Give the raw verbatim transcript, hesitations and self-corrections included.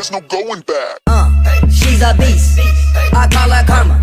there's no going back. Uh, she's a beast. I call her karma.